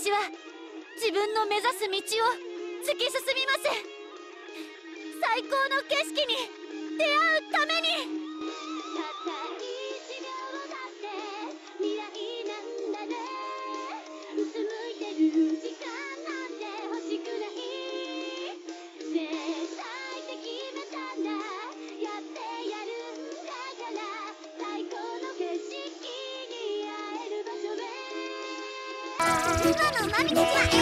私は自分の目指す道を突き進みます。最高の景色に出会うために。今のうまみたちは